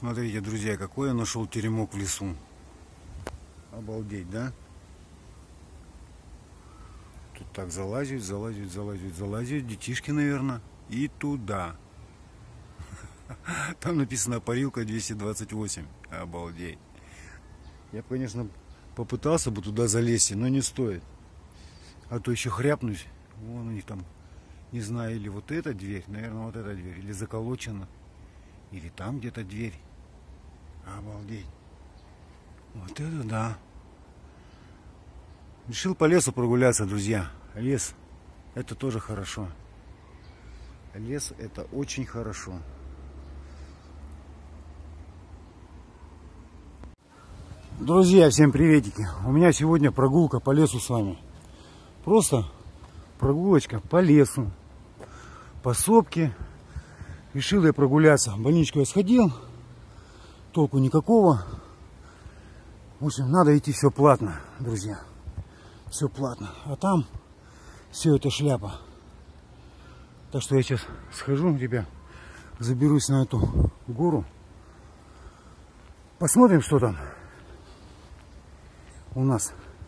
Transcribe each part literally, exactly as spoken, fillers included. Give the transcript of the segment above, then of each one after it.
Смотрите, друзья, какой я нашел теремок в лесу. Обалдеть, да? Тут так залазят, залазят, залазят, залазят. Детишки, наверное. И туда. Там написано парилка двести двадцать восемь. Обалдеть. Я бы, конечно, попытался бы туда залезть, но не стоит. А то еще хряпнусь. Вон у них там, не знаю, или вот эта дверь, наверное, вот эта дверь, или заколочена. Или там где-то дверь. Обалдеть. Вот это да. Решил по лесу прогуляться, друзья. Лес — это тоже хорошо. Лес — это очень хорошо. Друзья, всем приветики. У меня сегодня прогулка по лесу с вами. Просто прогулочка по лесу. По сопке. Решил я прогуляться. В больничку я сходил. Толку никакого. В общем, надо идти все платно, друзья. Все платно. А там все это шляпа. Так что я сейчас схожу, ребят. Заберусь на эту гору. Посмотрим, что там у нас.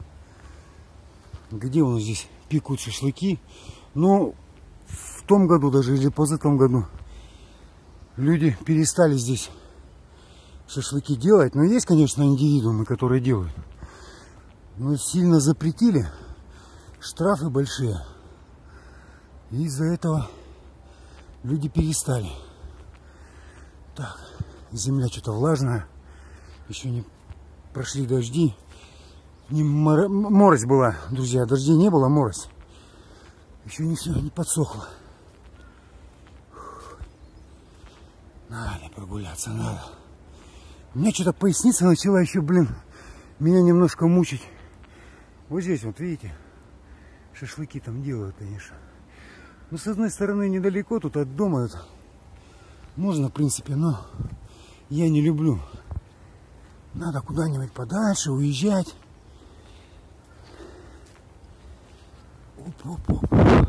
Где у нас здесь пекут шашлыки. Но в том году даже или позатом году люди перестали здесь шашлыки делать. Но есть, конечно, индивидуумы, которые делают. Но сильно запретили. Штрафы большие. И из-за этого люди перестали. Так, земля что-то влажная. Еще не прошли дожди. Не мор... Морось была, друзья. Дождей не было, морось. Еще не все, не подсохло. Надо прогуляться, надо. У меня что-то поясница начала еще, блин, меня немножко мучить. Вот здесь, вот видите, шашлыки там делают, конечно. Но с одной стороны недалеко тут от дома это можно, в принципе, но я не люблю. Надо куда-нибудь подальше уезжать. Оп-оп-оп.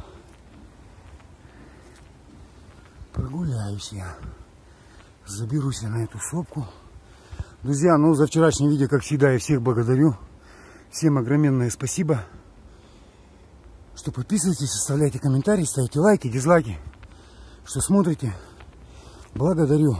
Прогуляюсь я. Заберусь я на эту сопку. Друзья, ну за вчерашнее видео, как всегда, я всех благодарю. Всем огроменное спасибо. Что подписывайтесь, оставляйте комментарии, ставите лайки, дизлайки. Что смотрите. Благодарю.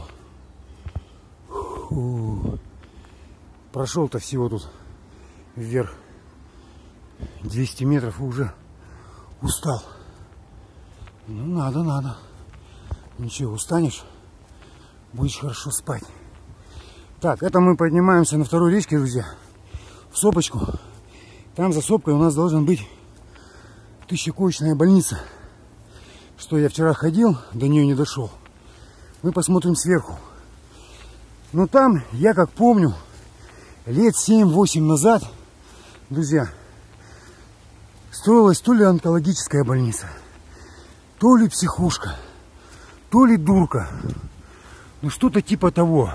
Прошел-то всего тут вверх двести метров и уже устал. Ну надо, надо. Ничего, устанешь, будешь хорошо спать. Так, это мы поднимаемся на второй речке, друзья. В сопочку. Там за сопкой у нас должен быть тысячекоечная больница. Что я вчера ходил, до нее не дошел. Мы посмотрим сверху. Но там, я как помню, лет семь-восемь назад, друзья, строилась то ли онкологическая больница, то ли психушка, то ли дурка. Ну что-то типа того.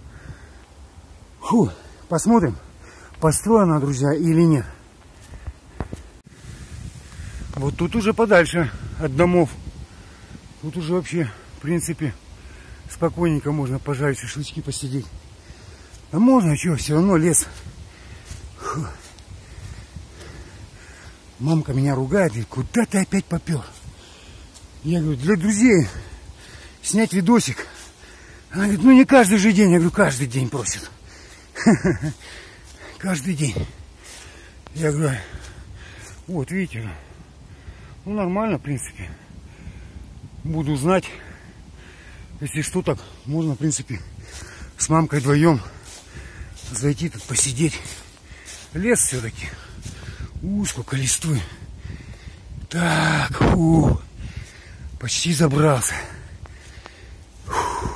Фу, посмотрим, построена, друзья, или нет. Вот тут уже подальше от домов. Тут уже вообще, в принципе, спокойненько можно пожарить шашлычки, посидеть. Да можно, что, все равно лес. Фу. Мамка меня ругает, говорит, куда ты опять попер? Я говорю, для друзей снять видосик. Она говорит, ну не каждый же день. Я говорю, каждый день просит. Каждый день. Я говорю, вот видите, ну нормально, в принципе. Буду знать, если что, так можно, в принципе, с мамкой вдвоем зайти тут посидеть. Лес все-таки. У, сколько листвы. Так, у, почти забрался. Фу.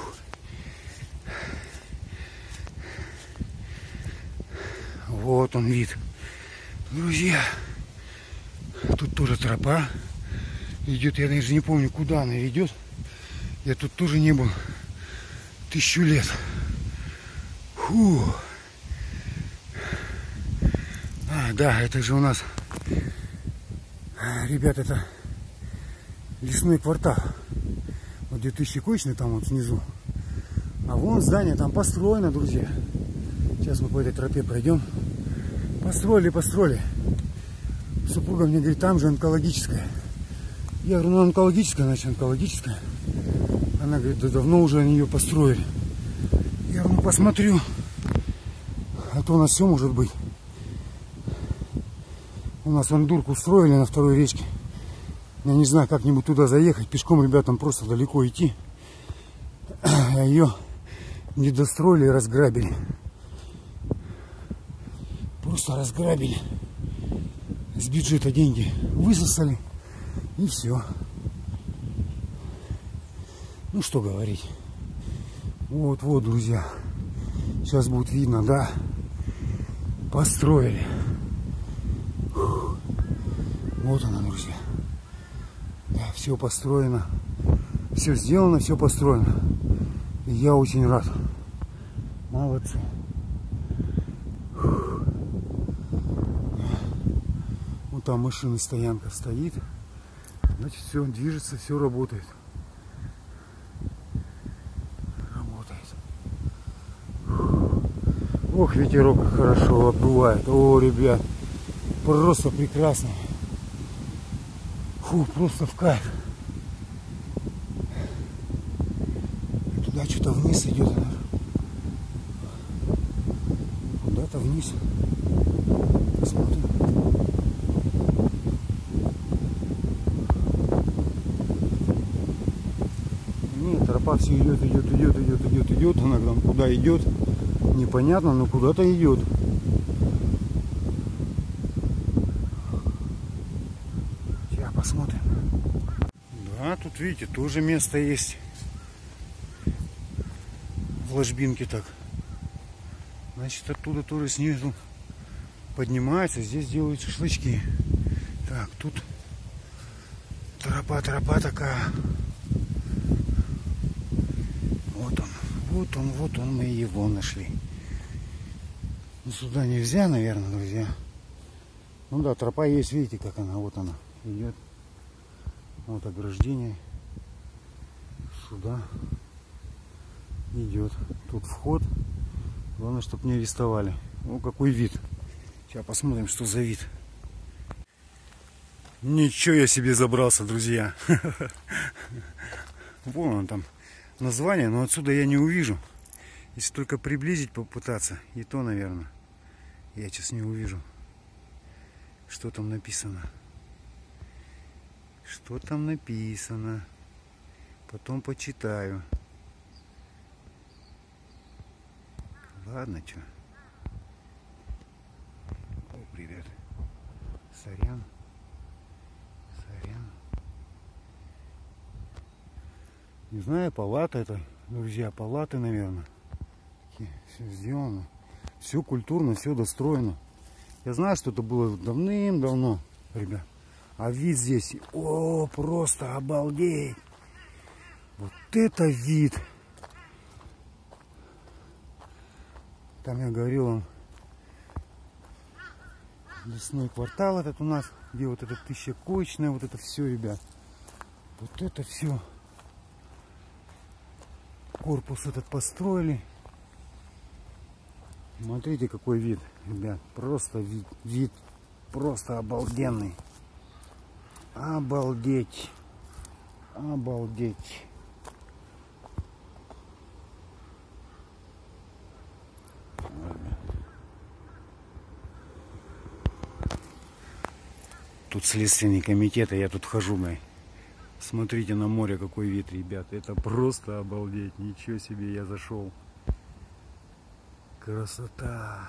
Вот он вид. Друзья, тут тоже тропа идет. Я даже не помню, куда она ведет. Я тут тоже не был тысячу лет. Фу. А, да, это же у нас, ребят, это лесной квартал. Вот где тысячекоечный там вот снизу. А вон здание там построено, друзья. Сейчас мы по этой тропе пройдем. Построили, построили. Супруга мне говорит, там же онкологическая. Я говорю, ну онкологическая, значит онкологическая. Она говорит, да давно уже они ее построили. Я говорю, ну посмотрю. А то у нас все может быть. У нас вон дурку устроили на второй речке. Я не знаю, как-нибудь туда заехать. Пешком ребятам просто далеко идти. А ее не достроили и разграбили. Просто разграбили. С бюджета деньги высосали. И все. Ну что говорить. Вот, вот, друзья. Сейчас будет видно, да. Построили. Фух. Вот она, друзья. Да, все построено. Все сделано, все построено. И я очень рад. Молодцы. Фух. Вот там машина, стоянка стоит. Значит, все движется, все работает. Работает. Фух. Ох, ветерок хорошо обдувает. О, ребят, просто прекрасно. Фу, просто в кайф. Туда что-то вниз идет. Куда-то вниз. Посмотрим. Нет, тропа все идет, идет, идет, идет, идет, идет. Она там куда идет, непонятно, но куда-то идет. Сейчас посмотрим. Да, тут видите, тоже место есть. В ложбинке так. Значит, оттуда тоже снизу поднимается. Здесь делают шашлычки. Так, тут тропа, тропа такая. Вот он, вот он, вот он, мы его нашли. Ну, сюда нельзя, наверное, друзья. Ну да, тропа есть, видите, как она, вот она идет. Вот ограждение. Сюда идет. Тут вход. Главное, чтобы не арестовали. Ну, какой вид. Сейчас посмотрим, что за вид. Ничего я себе забрался, друзья. Вон он там название, но отсюда я не увижу. Если только приблизить попытаться, и то, наверное, я сейчас не увижу. Что там написано? Что там написано? Потом почитаю. Ладно, что? О, привет. Сорян. Сорян. Не знаю, палата это, друзья, палаты, наверное. Все сделано. Все культурно, все достроено. Я знаю, что это было давным-давно, ребят. А вид здесь, о, просто обалдеть. Вот это вид. Там я говорил вам, лесной квартал этот у нас, где вот это тысячекоечное, вот это все, ребят. Вот это все. Корпус этот построили. Смотрите, какой вид, ребят. Просто вид, вид просто обалденный. Обалдеть. Обалдеть. Тут следственный комитет, а я тут хожу, мой. Смотрите на море, какой вид, ребят. Это просто обалдеть. Ничего себе, я зашел. Красота.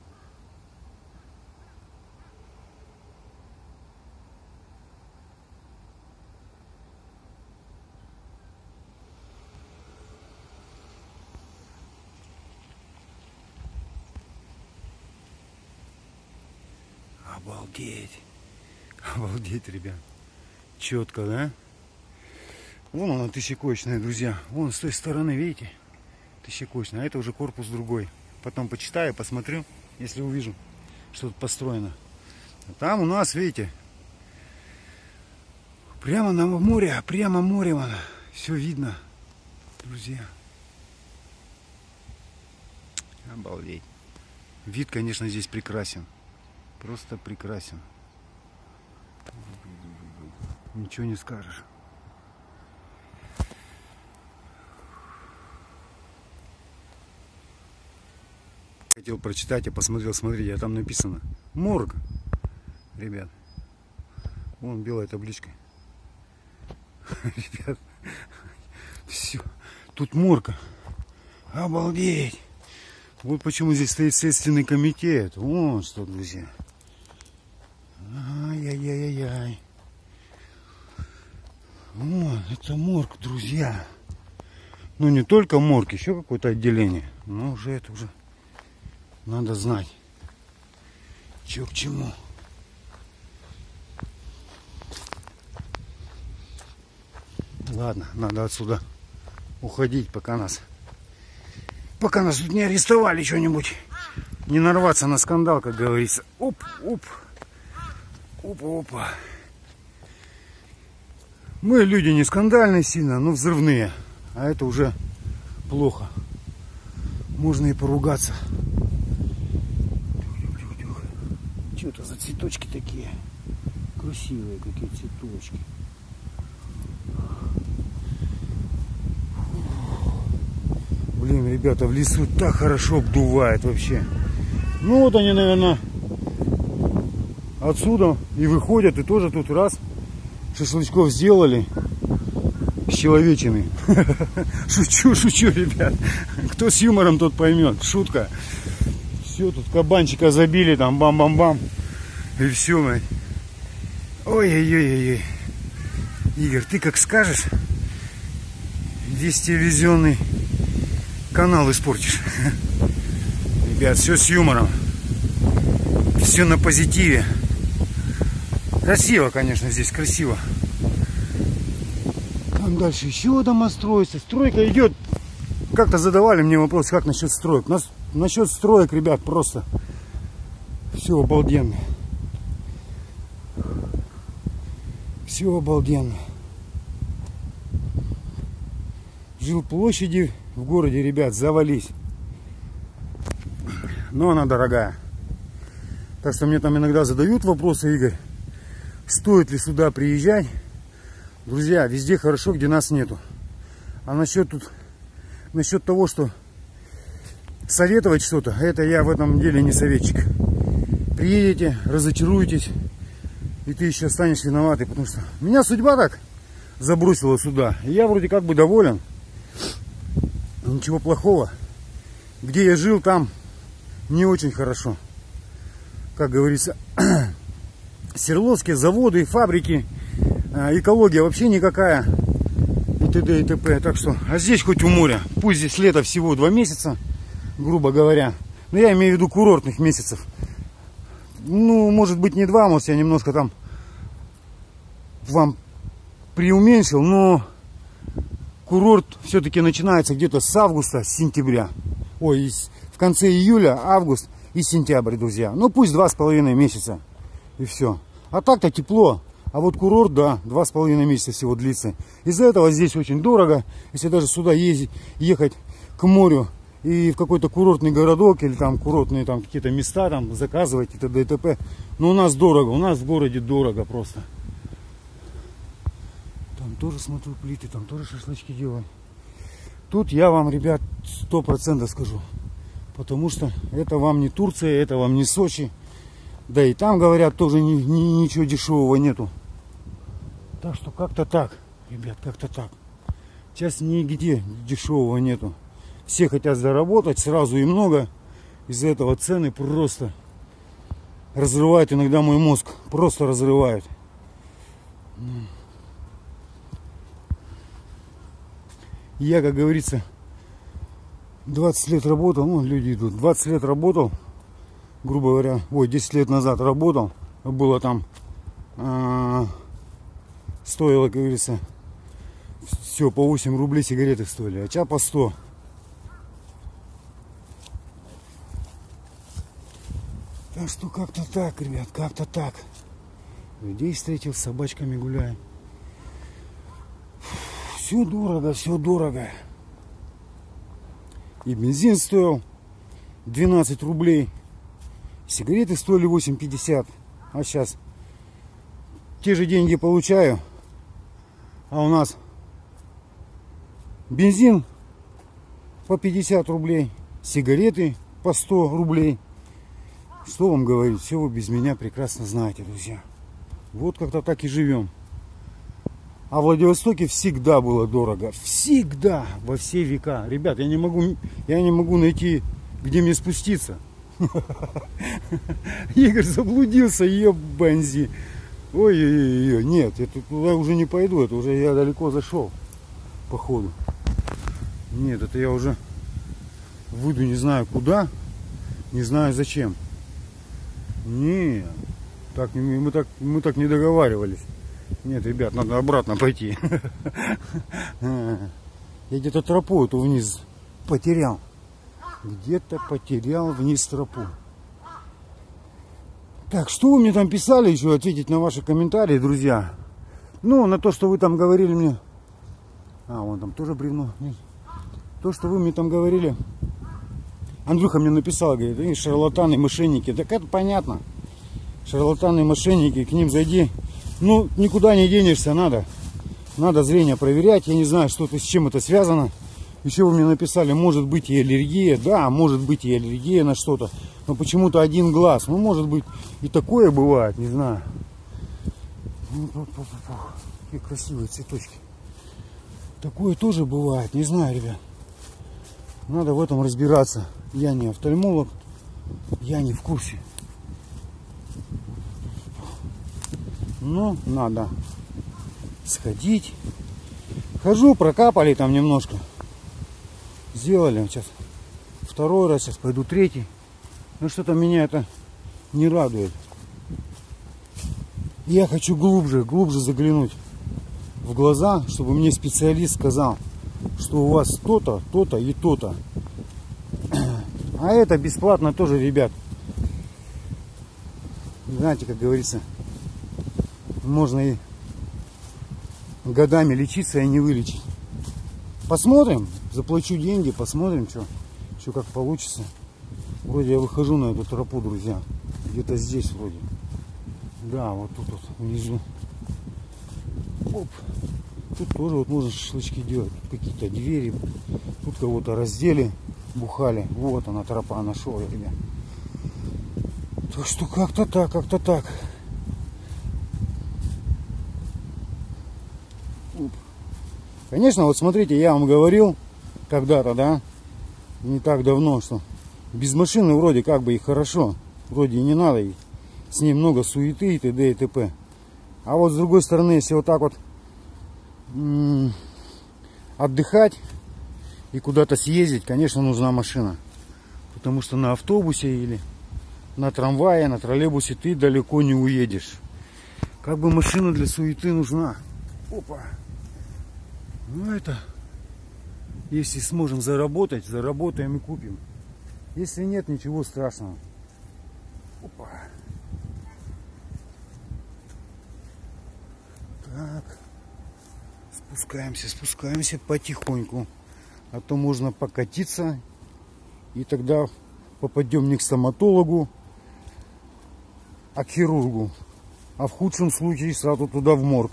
Обалдеть. Обалдеть, ребят. Четко, да? Вон она тысячекоечная, друзья. Вон с той стороны, видите? Тысячекоечная. А это уже корпус другой. Потом почитаю, посмотрю, если увижу, что тут построено. А там у нас, видите, прямо на море, прямо море вон. Все видно, друзья. Обалдеть. Вид, конечно, здесь прекрасен. Просто прекрасен. Ничего не скажешь. Хотел прочитать, я посмотрел, смотрите, а там написано морг. Ребят. Вон белая табличка. Ребят. Все. Тут морг. Обалдеть. Вот почему здесь стоит следственный комитет. Вон что, друзья. Ай-яй-яй-яй-яй. Вот, это морг, друзья. Ну, не только морг, еще какое-то отделение. Но уже это уже надо знать, что к чему. Ладно, надо отсюда уходить, пока нас пока нас тут не арестовали, что-нибудь. Не нарваться на скандал, как говорится. Оп, оп. Опа, опа. Мы люди не скандальные сильно, но взрывные. А это уже плохо. Можно и поругаться. Что это за цветочки такие? Красивые какие цветочки. Блин, ребята, в лесу так хорошо обдувает вообще. Ну вот они, наверное, отсюда и выходят, и тоже тут раз шашлычков сделали с человечиной. Шучу, шучу, ребят. Кто с юмором, тот поймет. Шутка. Все, тут кабанчика забили, там бам-бам-бам. И все, мать. Ой-ой-ой-ой. Игорь, ты как скажешь, весь телевизионный канал испортишь. Ребят, все с юмором. Все на позитиве. Красиво, конечно, здесь красиво. Там дальше еще дома строятся. Стройка идет. Как-то задавали мне вопрос, как насчет строек. Нас, насчет строек, ребят, просто все обалденно. Все обалденно. Жилплощади в городе, ребят, завались. Но она дорогая. Так что мне там иногда задают вопросы, Игорь, стоит ли сюда приезжать. Друзья, везде хорошо, где нас нету. А насчет тут, насчет того, что советовать что-то, это я в этом деле не советчик. Приедете, разочаруетесь, и ты еще станешь виноватый, потому что меня судьба так забросила сюда. И я вроде как бы доволен. Ничего плохого. Где я жил, там не очень хорошо. Как говорится, Свердловские заводы, фабрики, экология вообще никакая, и т.д. и т.п. Так что, а здесь хоть у моря, пусть здесь лето всего два месяца, грубо говоря, но я имею в виду курортных месяцев. Ну, может быть, не два, может, я немножко там вам преуменьшил, но курорт все-таки начинается где-то с августа, с сентября. Ой, в конце июля, август и сентябрь, друзья. Ну, пусть два с половиной месяца. И все. А так-то тепло. А вот курорт, да, два с половиной месяца всего длится. Из-за этого здесь очень дорого. Если даже сюда ездить, ехать к морю и в какой-то курортный городок, или там курортные там какие-то места, там заказывать и т.д. и т.п. Но у нас дорого, у нас в городе дорого просто. Там тоже, смотрю, плиты, там тоже шашлычки делают. Тут я вам, ребят, сто процентов скажу. Потому что это вам не Турция, это вам не Сочи. Да и там, говорят, тоже ни, ни, ничего дешевого нету. Так что как-то так, ребят, как-то так. Сейчас нигде дешевого нету. Все хотят заработать сразу и много. Из-за этого цены просто разрывают иногда мой мозг. Просто разрывают. Я, как говорится, двадцать лет работал, ну, люди идут, двадцать лет работал, грубо говоря, ой, десять лет назад работал, было там, э, стоило, как говорится, все, по восемь рублей сигареты стоили, а ча по сто. Так что как-то так, ребят, как-то так. Людей встретил, с собачками гуляем. Все дорого, все дорого. И бензин стоил, двенадцать рублей. Сигареты стоили восемь пятьдесят. А сейчас те же деньги получаю. А у нас бензин по пятьдесят рублей. Сигареты по сто рублей. Что вам говорить? Все вы без меня прекрасно знаете, друзья. Вот как-то так и живем. А в Владивостоке всегда было дорого. Всегда, во все века. Ребят, я не могу, я не могу найти, где мне спуститься. Игорь заблудился, ебанзи. Ой-ой-ой, нет, я туда уже не пойду. Это уже я далеко зашел, походу. Нет, это я уже выйду не знаю куда, не знаю зачем. Нет, так, мы, так, мы так не договаривались. Нет, ребят, надо обратно пойти. Я где-то тропу эту вниз потерял. Где-то потерял вниз тропу. Так, что вы мне там писали еще? Ответить на ваши комментарии, друзья. Ну, на то, что вы там говорили мне. А, вон там тоже бревно. То, что вы мне там говорили. Андрюха мне написал, говорит, они шарлатаны, мошенники. Так это понятно. Шарлатаны, мошенники, к ним зайди. Ну, никуда не денешься, надо. Надо зрение проверять. Я не знаю, что это, с чем это связано. Еще вы мне написали, может быть и аллергия. Да, может быть и аллергия на что-то. Но почему-то один глаз. Ну, может быть, и такое бывает, не знаю. Какие красивые цветочки. Такое тоже бывает, не знаю, ребят. Надо в этом разбираться. Я не офтальмолог, я не в курсе. Но надо сходить. Хожу, прокапали там немножко. Сделали сейчас второй раз, сейчас пойду третий. Но что-то меня это не радует. Я хочу глубже, глубже заглянуть в глаза, чтобы мне специалист сказал, что у вас то-то, то-то и то-то. А это бесплатно тоже, ребят. Знаете, как говорится, можно и годами лечиться и не вылечить. Посмотрим, заплачу деньги, посмотрим, что, что как получится. Вроде я выхожу на эту тропу, друзья. Где-то здесь вроде. Да, вот тут вот внизу. Оп. Тут тоже вот можно шашлычки делать. Тут какие-то двери. Тут кого-то раздели, бухали. Вот она тропа, нашел я, ребят. Так что как-то так, как-то так. Оп. Конечно, вот смотрите, я вам говорил когда-то, да, не так давно, что без машины вроде как бы и хорошо. Вроде и не надо, и с ней много суеты и т.д. и т.п. А вот с другой стороны, если вот так вот м- отдыхать и куда-то съездить, конечно, нужна машина. Потому что на автобусе или на трамвае, на троллейбусе ты далеко не уедешь. Как бы машина для суеты нужна. Опа. Ну это, если сможем заработать, заработаем и купим. Если нет, ничего страшного. Опа. Так. Спускаемся, спускаемся потихоньку. А то можно покатиться. И тогда попадем не к стоматологу, а к хирургу. А в худшем случае сразу туда в морг.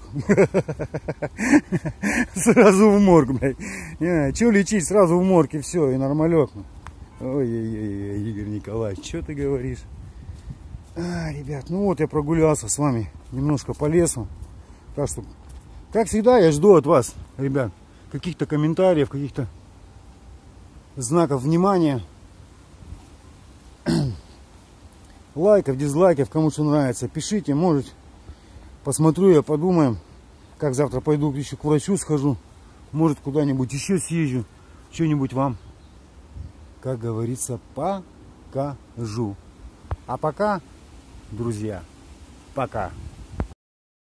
Сразу в морг, блядь. Че лечить? Сразу в морг и все, и нормалек. Ой-ой-ой, Игорь Николаевич, что ты говоришь? А, ребят, ну вот я прогулялся с вами немножко по лесу. Так что, как всегда, я жду от вас, ребят, каких-то комментариев, каких-то знаков внимания. Лайков, дизлайков, кому что нравится, пишите, может, посмотрю я, подумаем, как завтра пойду еще к врачу схожу, может куда-нибудь еще съезжу, что-нибудь вам, как говорится, покажу. А пока, друзья, пока.